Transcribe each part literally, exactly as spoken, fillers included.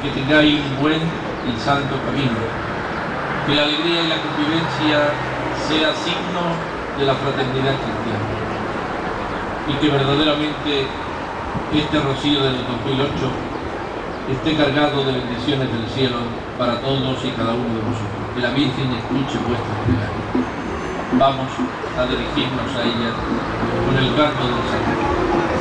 que tengáis un buen y santo camino, que la alegría y la convivencia sea signo de la fraternidad cristiana, y que verdaderamente este rocío del dos mil ocho esté cargado de bendiciones del cielo para todos y cada uno de vosotros. Que la Virgen escuche vuestras plegarias. Vamos a dirigirnos a ella con el canto del Señor.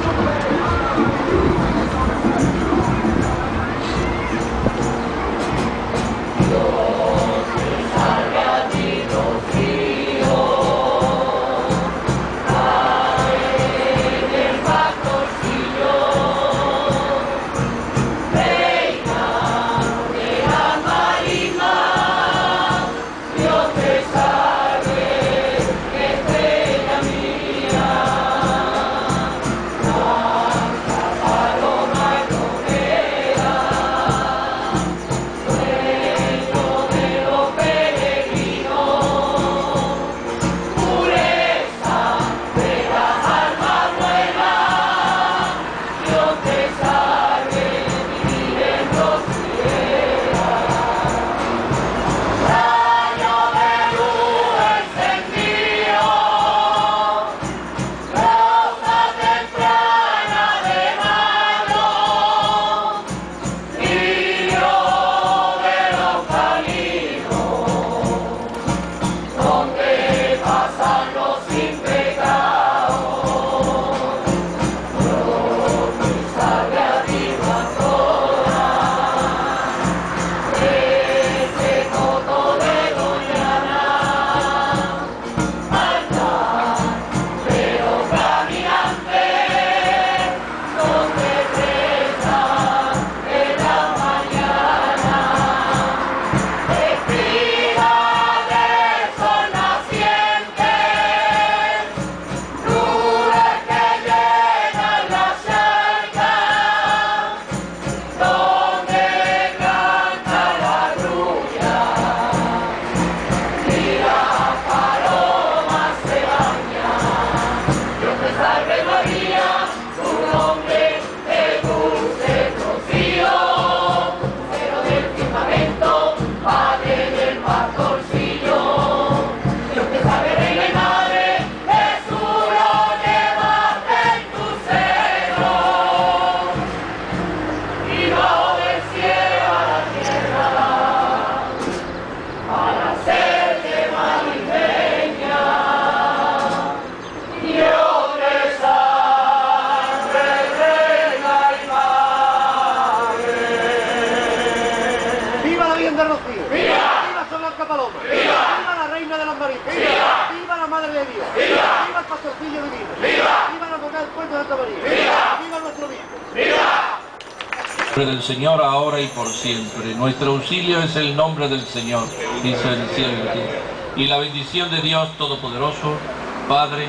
Del Señor ahora y por siempre. Nuestro auxilio es el nombre del Señor, dice el cielo y la tierra. Y la bendición de Dios Todopoderoso, Padre,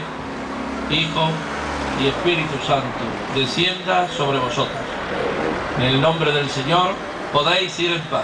Hijo y Espíritu Santo, descienda sobre vosotros. En el nombre del Señor podéis ir en paz.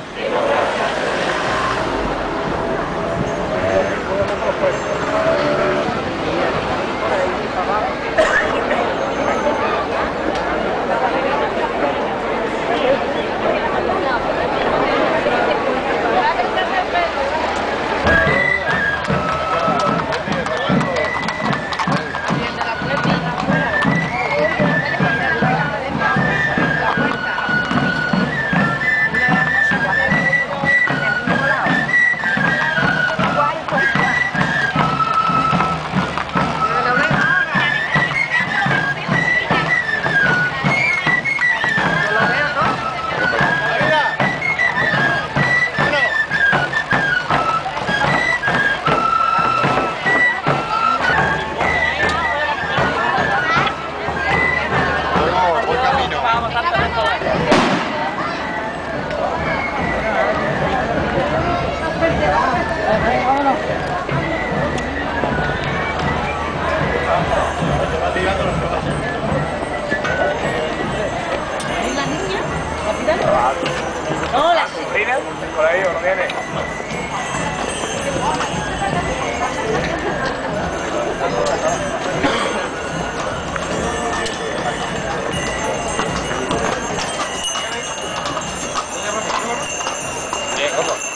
Hola. ¿Por ahí o no viene? Ojo.